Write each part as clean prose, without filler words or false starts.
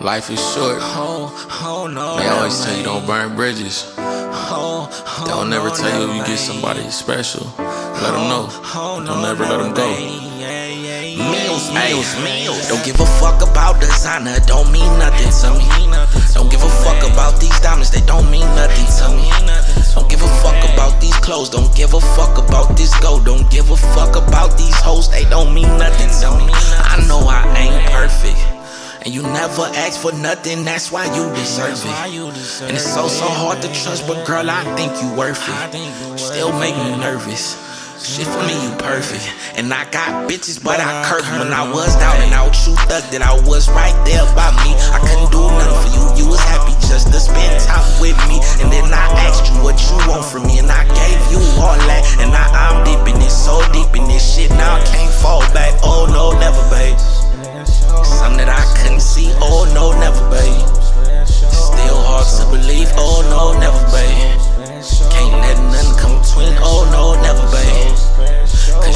Life is short. They always tell you don't burn bridges. They'll never tell you if you get somebody special. Let them know. Don't ever let them go. Meals. Don't give a fuck about designer, don't mean nothing to me. Don't give a fuck about these diamonds, they don't mean nothing to me. Don't give a fuck about these clothes, don't give a fuck about this gold. Don't give a fuck about these hoes, they don't mean nothing to me. I know I ain't perfect, and you never ask for nothing, that's why you deserve it. And it's so hard to trust, but girl, I think you worth it. Still make me nervous. Shit, for me, you perfect. And I got bitches, but I curved when I was down and out. You thug that I was right there by me. I couldn't do nothing for you. You was happy just to spend time with me. And then I asked you what you want from me, and I gave you all that. And now I'm deep in this, so deep in this shit. Now I can't fall back. Oh no, never, babe. Something that I couldn't see. Oh no, never, babe. Still hard to believe. Oh no, never, babe. Can't let nothing come between. Oh no, never, babe. Cause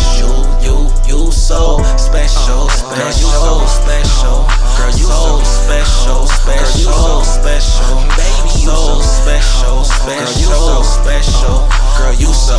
you so special. Girl, you so special. Girl, you so special. Girl, you so special. Baby, you so special. Girl, you so special. Girl, you so.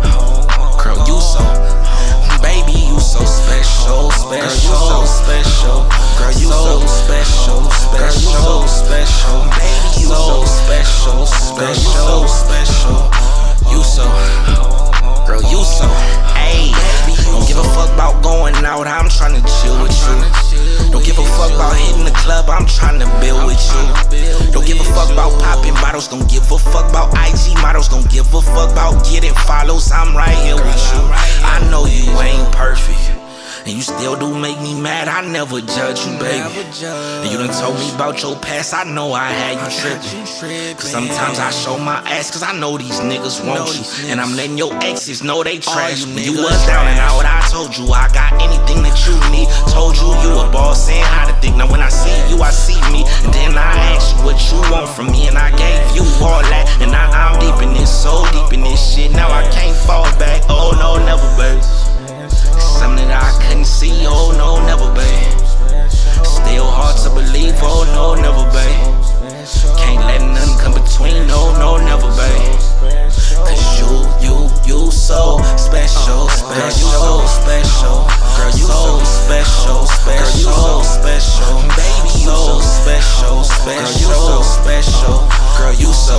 Girl, you so. Baby, you so special. Girl, you so special. Girl, you so special. Girl, you so special. Baby, you so special. Girl, you so special. You so. Girl, you so. Ayy. Don't give a fuck about going out, I'm tryna chill with you. Don't give a fuck about hitting the club, I'm tryna build with you. Don't give a fuck about popping bottles, don't give a fuck about IG models. Don't give a fuck about getting follows, I'm right here with you. I know you ain't perfect, and you still do make me mad. I never judge you, baby. And you done told me about your past, I know I had you tripping. Cause sometimes I show my ass, cause I know these niggas want you. And I'm letting your exes know they trash. When you was down and out, I told you I got anything that you need. Told you you a boss, saying how to think. Now when I see you, I see me. And then I asked you what you want from me, and I gave you all that. And now I'm deep in this, so deep in this shit. Now I can't fall back. Oh no, never, babe. Something that I couldn't see, oh no, never, babe. Still hard to believe, oh no, never, babe. Can't let nothing come between, no, no, never, babe. Cause you so special. Girl, you so special. Girl, you so special. Girl, you so special. Baby, you so special. Girl, you so special. Girl, you so.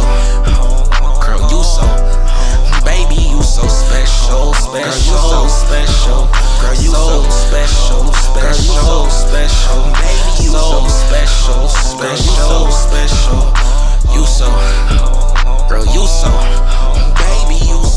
Girl, you so. Baby, you so special. Girl, you so special. Girl, you so special. Girl, you so special. Baby, you so special. Girl, you so special. You so. Girl, you so. Baby, you so.